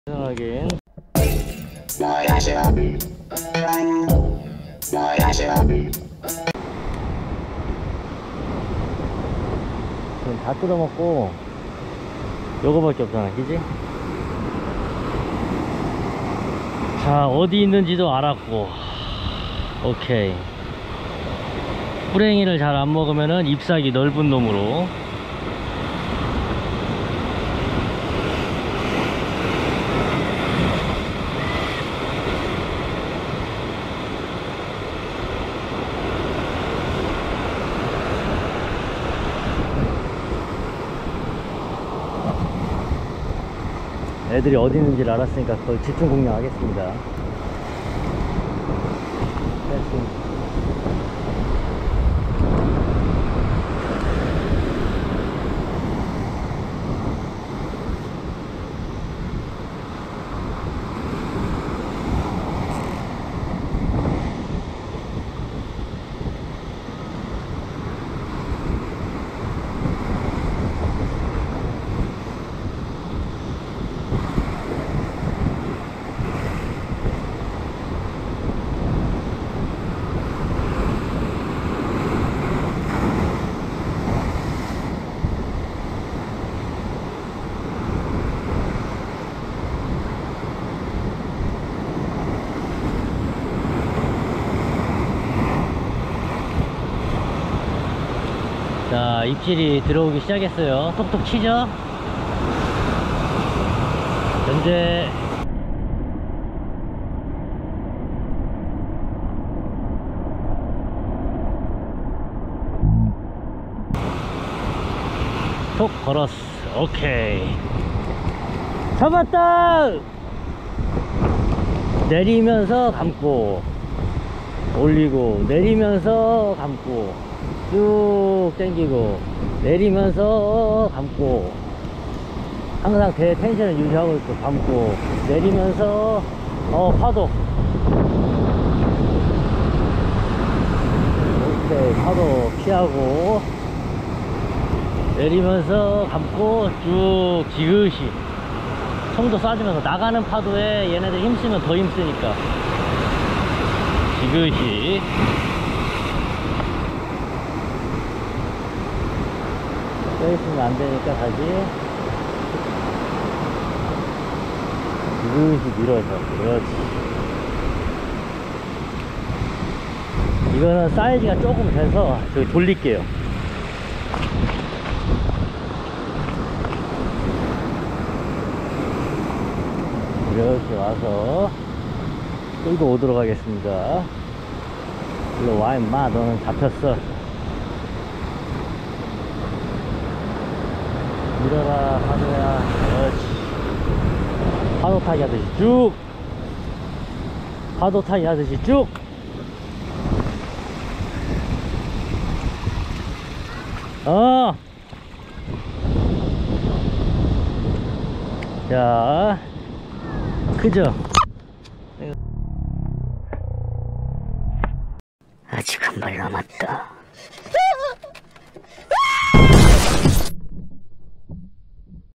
하긴 지금 다 뜯어먹고 요거밖에 없잖아, 그지? 자, 어디 있는지도 알았고, 오케이. 뿌랭이를 잘 안 먹으면은 잎사귀 넓은 놈으로. 애들이 어디 있는지를 알았으니까 거의 집중 공략하겠습니다. 자, 입질이 들어오기 시작했어요. 톡톡 치죠? 현재 톡 걸었어. 오케이, 잡았다. 내리면서 감고 올리고, 내리면서 감고, 쭉 당기고, 내리면서 감고, 항상 대 텐션을 유지하고 있고, 감고, 내리면서 파도. 오케이, 파도 피하고, 내리면서 감고, 쭉 지그시 송도 쏴주면서, 나가는 파도에 얘네들 힘쓰면 더 힘쓰니까 지그시. 껴있으면 안되니까 다시 지그시 밀어서. 그렇지. 이거는 사이즈가 조금 돼서 저기 돌릴게요. 이렇게 와서 끌고 오도록 하겠습니다. 일로 와 임마, 너는 잡혔어. 밀어라 파도야. 그렇지. 파도 타기 하듯이 쭉, 파도 타기 하듯이 쭉. 자, 크죠? 아직 한 발 남았다.